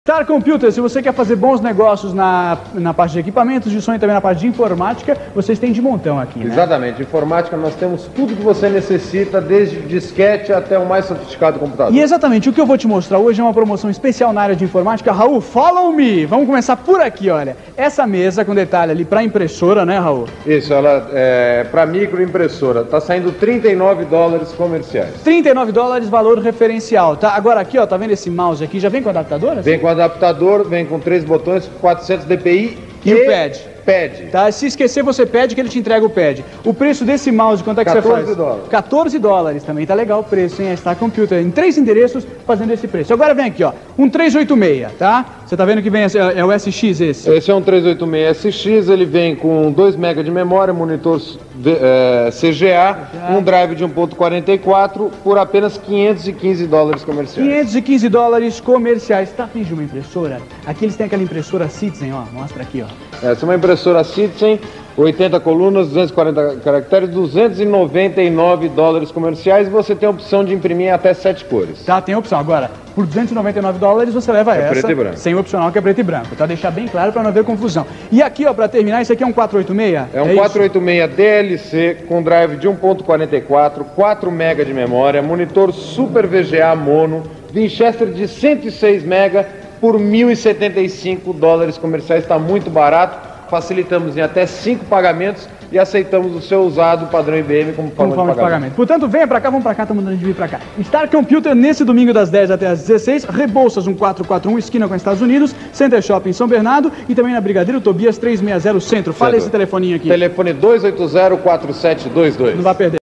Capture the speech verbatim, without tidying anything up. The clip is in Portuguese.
Star Computer, se você quer fazer bons negócios na, na parte de equipamentos de som e também na parte de informática, vocês têm de montão aqui, né? Exatamente. Informática, nós temos tudo que você necessita, desde disquete até o mais sofisticado computador. E exatamente, o que eu vou te mostrar hoje é uma promoção especial na área de informática. Raul, follow me! Vamos começar por aqui, olha. Essa mesa com detalhe ali para impressora, né, Raul? Isso, ela é para microimpressora. Tá saindo trinta e nove dólares comerciais. trinta e nove dólares, valor referencial, tá? Agora aqui, ó, tá vendo esse mouse aqui? Já vem com adaptador? Assim? Vem com adaptador, vem com três botões, quatrocentos D P I e, e o pad. Pad. Tá? Se esquecer, você pede que ele te entrega o pad. O preço desse mouse, quanto é que você faz? quatorze dólares. quatorze dólares também, tá legal o preço, hein? A Star Computer, em três endereços, fazendo esse preço. Agora vem aqui, ó, um trezentos e oitenta e seis, tá? Você tá vendo que vem, é o S X esse? Esse é um trezentos e oitenta e seis S X, ele vem com dois megas de memória, monitor é, C G A, um drive de um ponto quarenta e quatro por apenas quinhentos e quinze dólares comerciais. quinhentos e quinze dólares comerciais. Tá afim de uma impressora? Aqui eles têm aquela impressora Citizen, ó, mostra aqui, ó. Essa é uma impressora Citizen, oitenta colunas, duzentos e quarenta caracteres, duzentos e noventa e nove dólares comerciais, e você tem a opção de imprimir em até sete cores. Tá, tem a opção. Agora, por duzentos e noventa e nove dólares você leva é essa, preto e branco. Sem o opcional que é preto e branco, tá? Deixar bem claro para não haver confusão. E aqui, ó, para terminar, isso aqui é um quatrocentos e oitenta e seis? É um é quatrocentos e oitenta e seis D L C com drive de um ponto quarenta e quatro, quatro megas de memória, monitor Super V G A mono, Winchester de cento e seis megas por mil e setenta e cinco dólares comerciais, está muito barato. Facilitamos em até cinco pagamentos e aceitamos o seu usado padrão I B M como forma, como forma de, pagamento. de pagamento. Portanto, venha pra cá, vamos pra cá, estamos mandando de vir pra cá. Star Computer nesse domingo das dez até as dezesseis, Rebouças um quatro quatro um, esquina com os Estados Unidos, Center Shopping em São Bernardo e também na Brigadeiro Tobias trezentos e sessenta Centro. Fala esse telefoninho aqui. Telefone dois oito zero, quatro sete dois dois. Não vai perder.